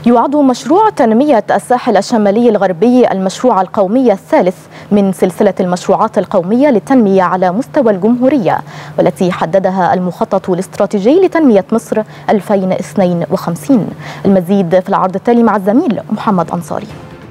يعد مشروع تنمية الساحل الشمالي الغربي المشروع القومي الثالث من سلسلة المشروعات القومية للتنمية على مستوى الجمهورية، والتي حددها المخطط الاستراتيجي لتنمية مصر 2052. المزيد في العرض التالي مع الزميل محمد أنصاري.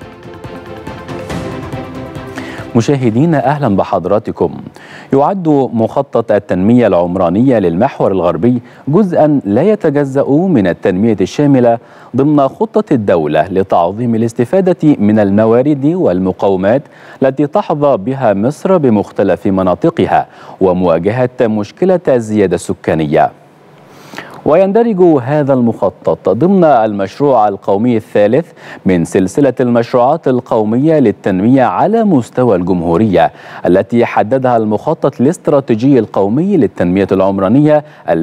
مشاهدينا أهلا بحضراتكم. يعد مخطط التنمية العمرانية للمحور الغربي جزءا لا يتجزأ من التنمية الشاملة ضمن خطة الدولة لتعظيم الاستفادة من الموارد والمقومات التي تحظى بها مصر بمختلف مناطقها ومواجهة مشكلة الزيادة السكانية. ويندرج هذا المخطط ضمن المشروع القومي الثالث من سلسلة المشروعات القومية للتنمية على مستوى الجمهورية التي حددها المخطط الاستراتيجي القومي للتنمية العمرانية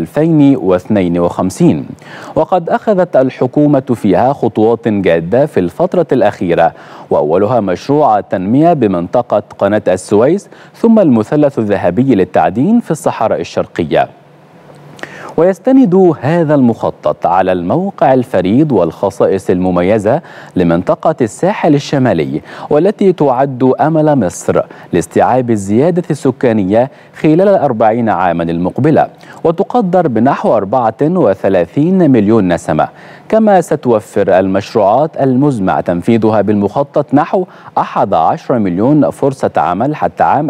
2052. وقد أخذت الحكومة فيها خطوات جادة في الفترة الأخيرة، وأولها مشروع التنمية بمنطقة قناة السويس، ثم المثلث الذهبي للتعدين في الصحراء الشرقية. ويستند هذا المخطط على الموقع الفريد والخصائص المميزة لمنطقة الساحل الشمالي، والتي تعد أمل مصر لاستيعاب الزيادة السكانية خلال 40 عاما المقبلة، وتقدر بنحو 34 مليون نسمة. كما ستوفر المشروعات المزمع تنفيذها بالمخطط نحو 11 مليون فرصة عمل حتى عام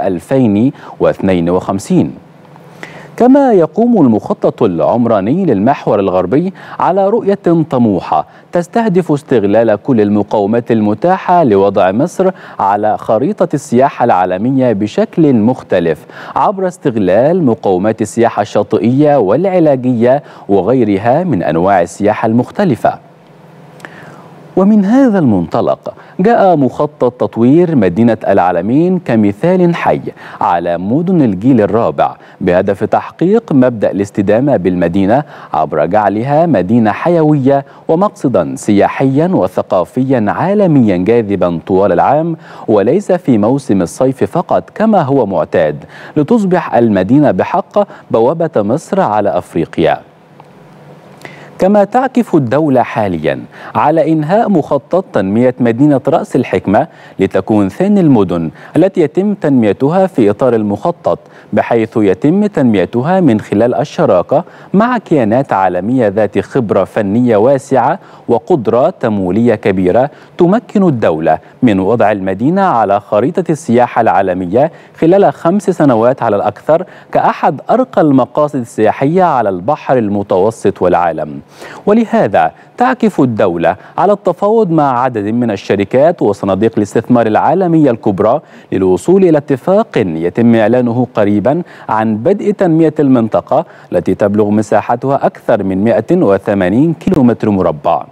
2052. كما يقوم المخطط العمراني للمحور الغربي على رؤية طموحة تستهدف استغلال كل المقومات المتاحة لوضع مصر على خريطة السياحة العالمية بشكل مختلف عبر استغلال مقومات السياحة الشاطئية والعلاجية وغيرها من أنواع السياحة المختلفة. ومن هذا المنطلق جاء مخطط تطوير مدينة العلمين كمثال حي على مدن الجيل الرابع بهدف تحقيق مبدأ الاستدامة بالمدينة عبر جعلها مدينة حيوية ومقصدا سياحيا وثقافيا عالميا جاذبا طوال العام، وليس في موسم الصيف فقط كما هو معتاد، لتصبح المدينة بحق بوابة مصر على أفريقيا. كما تعكف الدولة حاليا على إنهاء مخطط تنمية مدينة رأس الحكمة لتكون ثاني المدن التي يتم تنميتها في إطار المخطط، بحيث يتم تنميتها من خلال الشراكة مع كيانات عالمية ذات خبرة فنية واسعة وقدرة تمويلية كبيرة تمكن الدولة من وضع المدينة على خريطة السياحة العالمية خلال 5 سنوات على الأكثر كأحد أرقى المقاصد السياحية على البحر المتوسط والعالم. ولهذا تعكف الدولة على التفاوض مع عدد من الشركات وصناديق الاستثمار العالمية الكبرى للوصول إلى اتفاق يتم إعلانه قريبا عن بدء تنمية المنطقة التي تبلغ مساحتها أكثر من 180 كيلومتر مربع.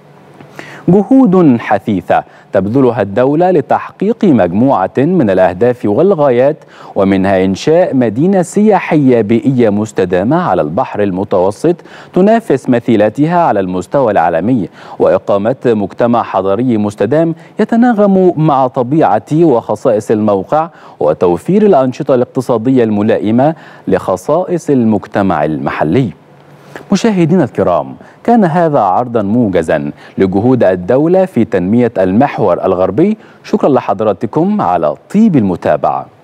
جهود حثيثة تبذلها الدولة لتحقيق مجموعة من الأهداف والغايات، ومنها إنشاء مدينة سياحية بيئية مستدامة على البحر المتوسط تنافس مثيلاتها على المستوى العالمي، وإقامة مجتمع حضري مستدام يتناغم مع طبيعة وخصائص الموقع، وتوفير الأنشطة الاقتصادية الملائمة لخصائص المجتمع المحلي. مشاهدينا الكرام، كان هذا عرضا موجزا لجهود الدولة في تنمية المحور الغربي. شكرا لحضراتكم على طيب المتابعة.